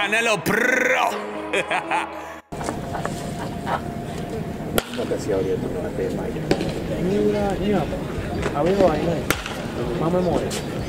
Canelo Pro. Mira, abrigo ahí, más memoria.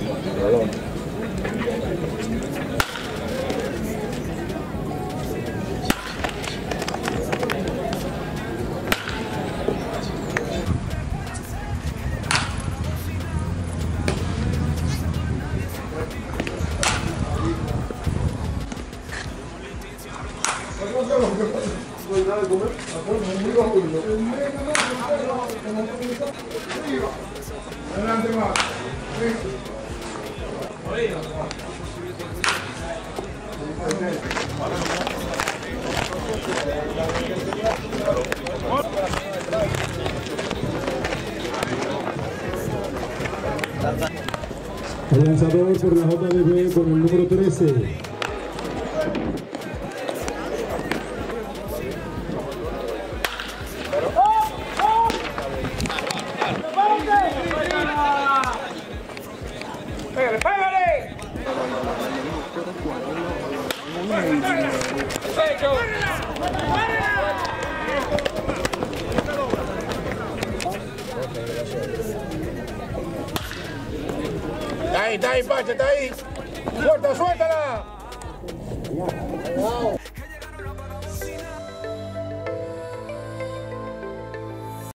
El lanzador por la JDB con el número 13. Está ahí, Pacha, está ahí. Suéltala.